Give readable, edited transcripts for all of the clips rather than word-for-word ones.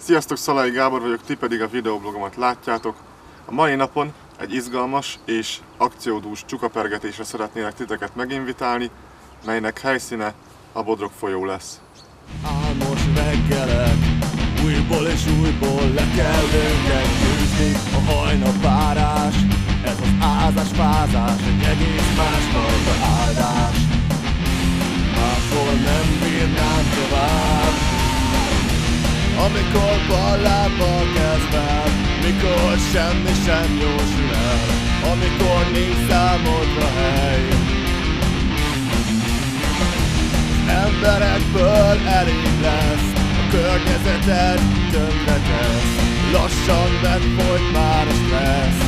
Sziasztok, Szalai Gábor vagyok, ti pedig a videoblogomat látjátok. A mai napon egy izgalmas és akciódús csukapergetésre szeretnélek titeket meginvitálni, melynek helyszíne a Bodrog folyó lesz. Álmos reggelek, újból és újból le kell őket győzni. A hajnapvárás, ez az ázás-fázás, egy egész másfajta áldás. Máshol nem bírnám tovább, amikor ballábbal kezd el, mikor semmi sem jósul el, amikor nincs számodra hely. Emberekből elég lesz, a környezeted tönkretesz, lassan megfolyt már a stressz.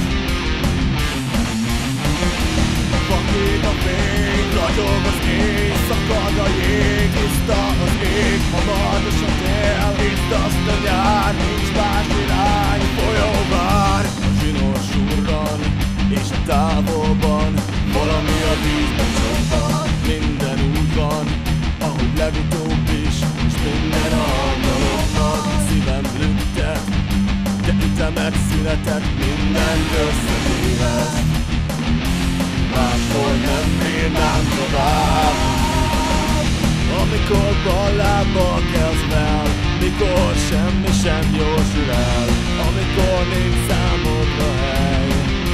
Vakít a fény, ragyog az éj, szakad a jég, tiszta az ég, hamaros a tél, itt azt a nyár, nincs más irány, folyó vár. A zsinór surran, és a távolban valami a vízben csobban. Minden úgy van, ahogy legutóbb is, és minden angyaloknak szívem lüktet, de ütemet született, mindent összetéveszt. Máshol nem bírnám tovább, amikor ballábbal kezd el, mikor semmi sem jósul el, amikor nincs számodra hely.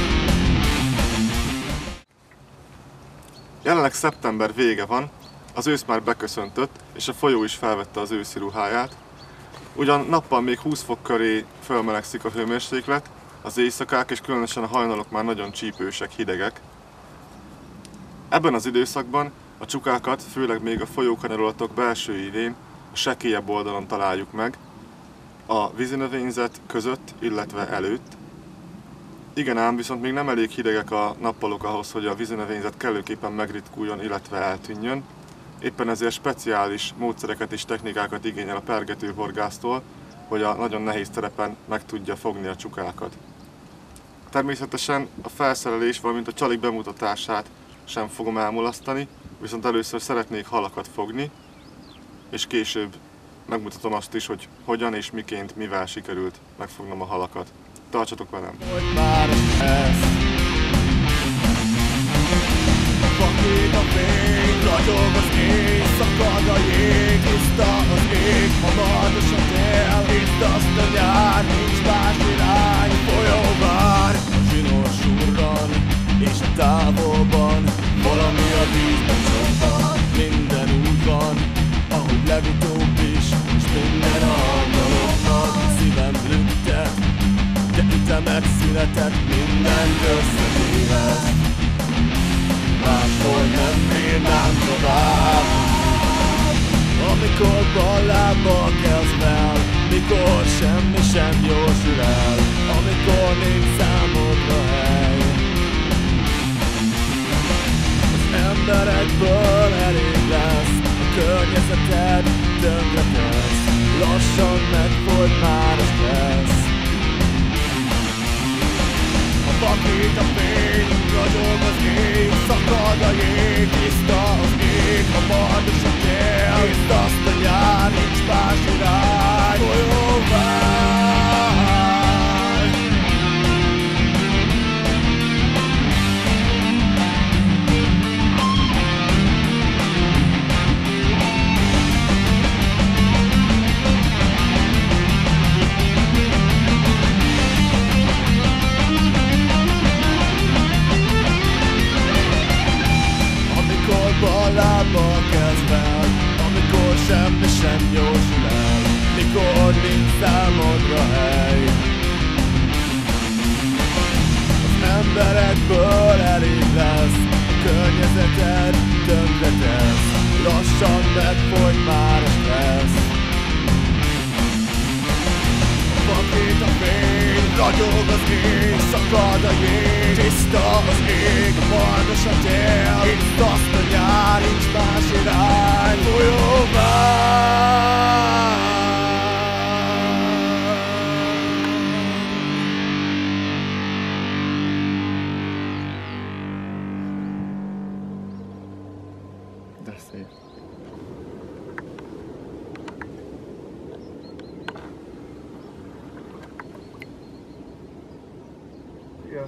Jelenleg szeptember vége van, az ősz már beköszöntött, és a folyó is felvette az őszi ruháját. Ugyan nappal még 20 fok köré fölmelegszik a hőmérséklet, az éjszakák és különösen a hajnalok már nagyon csípősek, hidegek. Ebben az időszakban a csukákat, főleg még a folyókanyarulatok belső idén, a sekélyebb oldalon találjuk meg, a vízinövényzet között, illetve előtt. Igen ám, viszont még nem elég hidegek a nappalok ahhoz, hogy a vízinövényzet kellőképpen megritkuljon, illetve eltűnjön. Éppen ezért speciális módszereket és technikákat igényel a pergetőhorgásztól, hogy a nagyon nehéz terepen meg tudja fogni a csukákat. Természetesen a felszerelés, valamint a csalik bemutatását sem fogom elmulasztani, viszont először szeretnék halakat fogni, és később megmutatom azt is, hogy hogyan és miként, mivel sikerült megfognom a halakat. Tartsatok velem! Vakít a fény, ragyog az éj, szakad a jég, tiszta az ég, hamaros a tél, itt azt a nyár, nincs más irány, folyó vár. A zsinór surran, és a távolban valami a vízben csobban. Minden úgy van, ahogy legutóbb is, és minden angyaloknak szívem lüktet, de ütemet született, mindent összetéveszt. Máshol nem bírnám tovább, amikor ballábbal kezd el, mikor semmi sem jósul el, amikor nincs számodra hely. Az emberekből elég lesz, a környezeted tönkretesz, lassan megfolyt már a stressz. Vakít a fény, ragyog az ég, szakad a jég, tiszta az ég, hamaros a tél, itt azt a nyár, nincs más irány, folyó vár. Ballábbal kezd el, amikor semmi sem jósul el, mikor nincs számodra hely. Az emberekből elég lesz, a környezeted tönkretesz, lassan megfolyt már a stressz. Vakít a fény, ragyog az ég, szakad a jég, tiszta az ég, hamaros a tél, itt azt a nyár, nincs más irány, folyó vár. De szép! kell.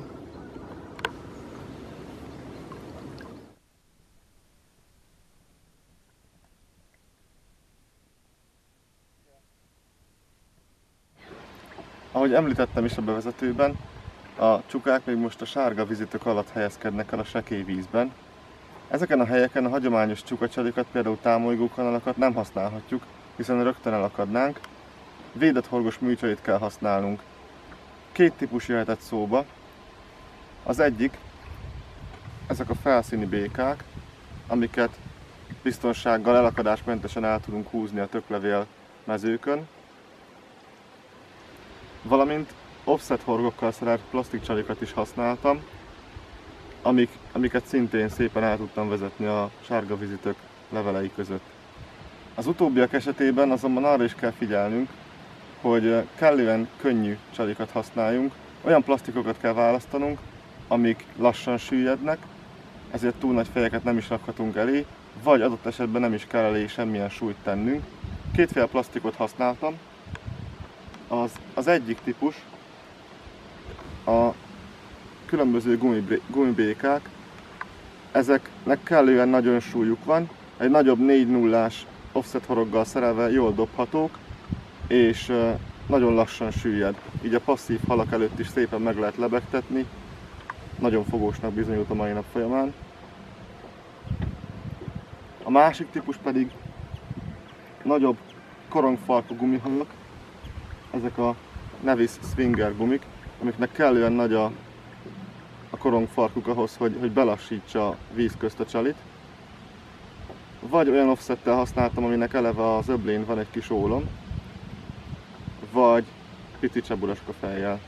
Ahogy említettem is a bevezetőben, a csukák még most a sárga vízitök alatt helyezkednek el a sekély vízben. Ezeken a helyeken a hagyományos csukacsalikat, például támolygókanalakat nem használhatjuk, hiszen rögtön elakadnánk. Védett horgos műcsalit kell használnunk. Két típus jöhetett szóba. Az egyik, ezek a felszíni békák, amiket biztonsággal elakadásmentesen el tudunk húzni a töklevél mezőkön. Valamint offset horgokkal szerelt plastikcsalikat is használtam, amiket szintén szépen el tudtam vezetni a sárga vízitök levelei között. Az utóbbiak esetében azonban arra is kell figyelnünk, hogy kellően könnyű csalikat használjunk, olyan plastikokat kell választanunk, amik lassan süllyednek, ezért túl nagy fejeket nem is rakhatunk elé, vagy adott esetben nem is kell elé semmilyen súlyt tennünk. Kétféle plastikot használtam. Az egyik típus a különböző gumibékák, ezeknek kellően nagyon súlyuk van, egy nagyobb 4-0-ás offset horoggal szerelve jól dobhatók, és nagyon lassan süllyed. Így a passzív halak előtt is szépen meg lehet lebegtetni, nagyon fogósnak bizonyult a mai nap folyamán. A másik típus pedig nagyobb korongfarkú gumihalak, ezek a Nevis Swinger gumik, amiknek kellően nagy a korongfarkuk ahhoz, hogy belassítsa a víz közt a csalit. Vagy olyan offsettel használtam, aminek eleve az öblén van egy kis ólom, vagy pici cseburaska fejjel.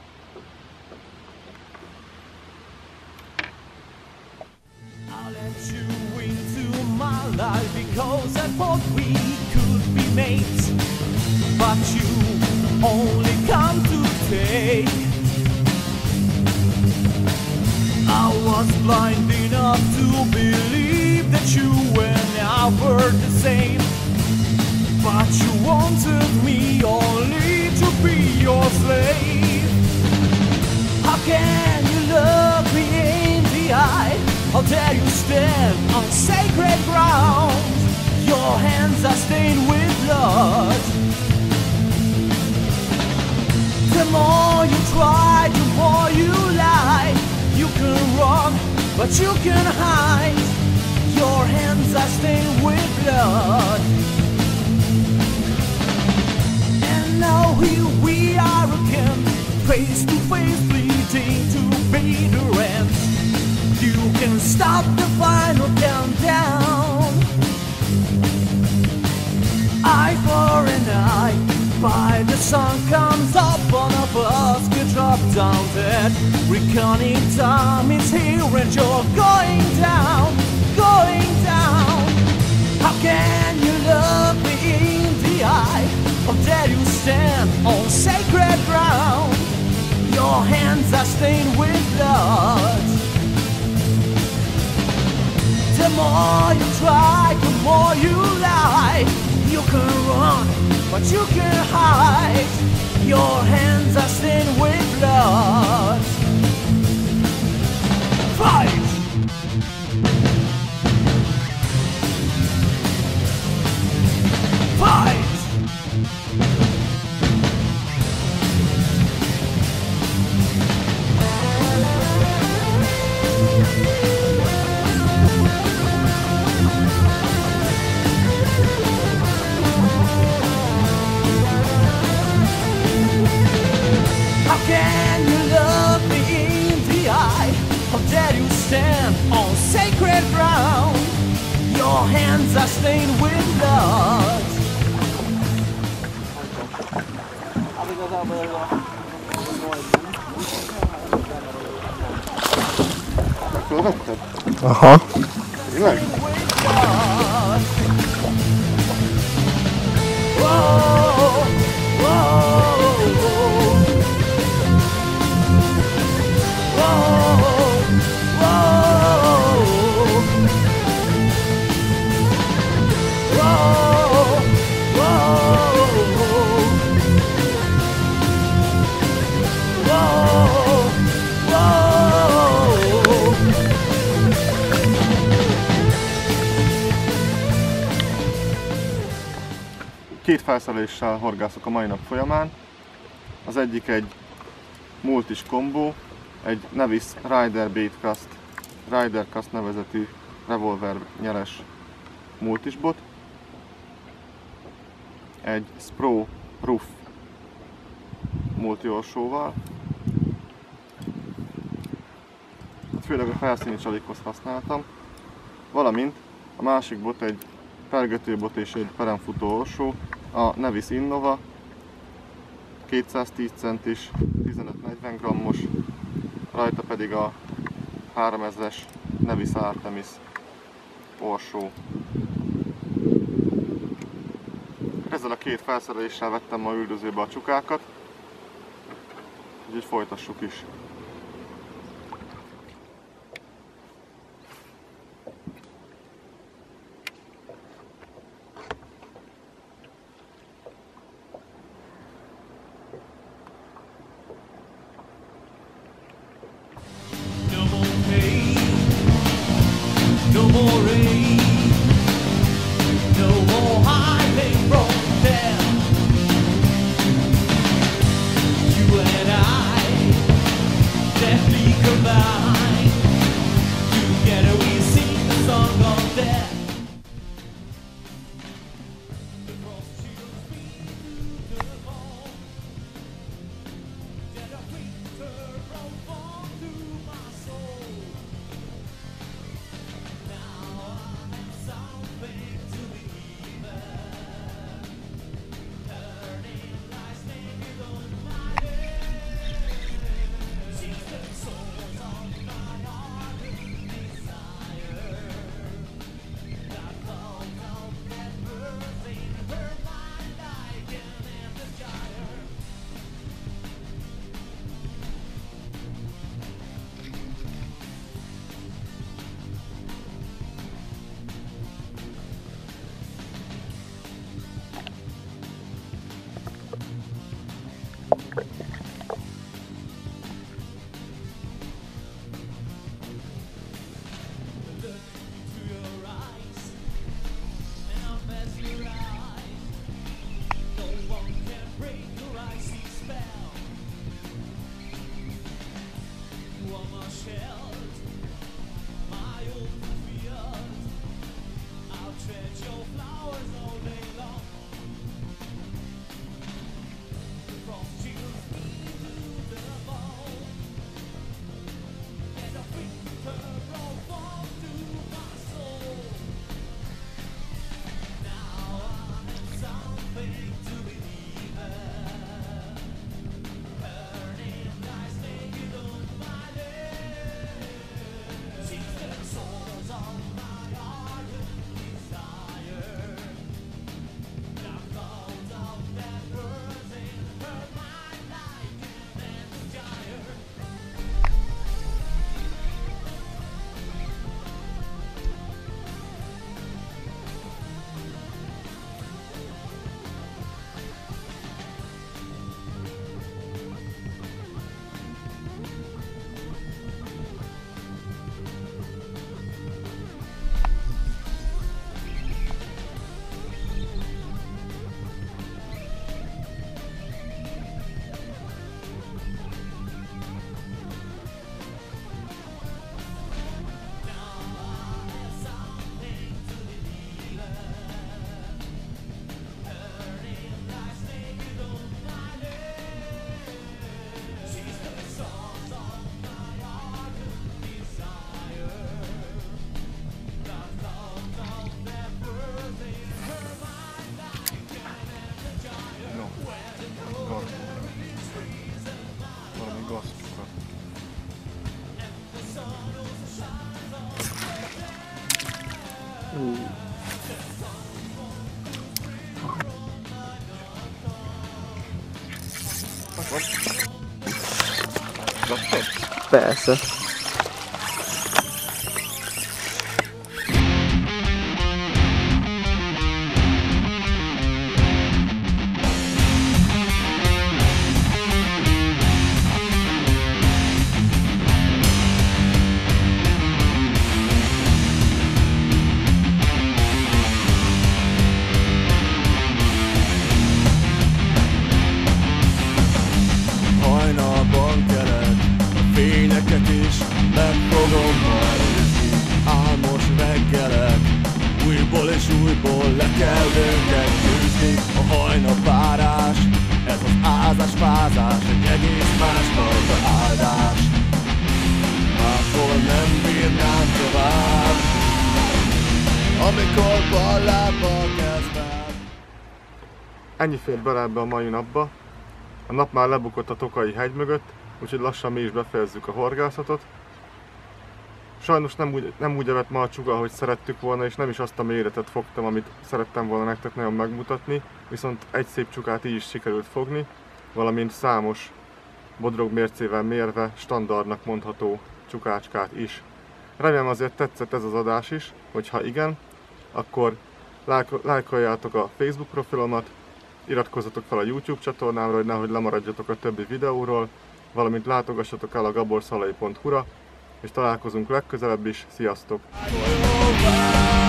Because I thought we could be mates, but you only come to take. I was blind enough to believe that you and I were the same, but you wanted me only to be your slave. How can you look me in the eye? How dare you stand on sacred ground? Your hands are stained with blood. The more you try, the more you lie. You can run, but you can hide. Your hands are stained with blood. And now here we are again, face to face, bleeding to be the end. You can stop the final countdown. Eye for an eye, by the sun comes up, one of us could drop down dead. Reckoning time is here and you're going down, going down. How can you look me in the eye? How dare you stand on sacred ground? Your hands are stained with blood. The more you try, the more you lie. You can run, but you can hide. Your hands are stained with blood. Fight! Fight! How can you look me in the eye? How dare you stand on sacred ground? Your hands are stained with blood. Aha. Tényleg? Whoa, Két felszereléssel horgászok a mai nap folyamán. Az egyik egy multis kombó, egy Nevis Rider Cast nevezetű revolver nyeles multisbot, egy Spro Roof multiorsóval, főleg a felszíni csalikhoz használtam, valamint a másik bot egy pergetőbot és egy peremfutó orsó, a Nevis Innova, 210 centis, 15-40 grammos, rajta pedig a 3000-es Nevis Artemis orsó. Ezzel a két felszereléssel vettem ma üldözőbe a csukákat, úgyhogy folytassuk is. Persze. meg fogom majd nézni álmos reggelek. Újból és újból le kell őket győzni. A hajnapvárás, ez az ázás-fázás, egy egész másfajta áldás. Máshol nem bírnám tovább, amikor ballábbal kezdem. Ennyi fér bele ebbe a mai napba. A nap már lebukott a Tokaji hegy mögött, úgyhogy lassan mi is befejezzük a horgászatot. Sajnos nem úgy evett ma a csuga, ahogy szerettük volna, és nem is azt a méretet fogtam, amit szerettem volna nektek nagyon megmutatni, viszont egy szép csukát így is sikerült fogni, valamint számos bodrog mércével mérve standardnak mondható csukácskát is. Remélem azért tetszett ez az adás is, hogyha igen, akkor lájkoljátok a Facebook profilomat, iratkozzatok fel a YouTube csatornámra, hogy nehogy lemaradjatok a többi videóról, valamint látogassatok el a gaborszalai.hu-ra, és találkozunk legközelebb is. Sziasztok!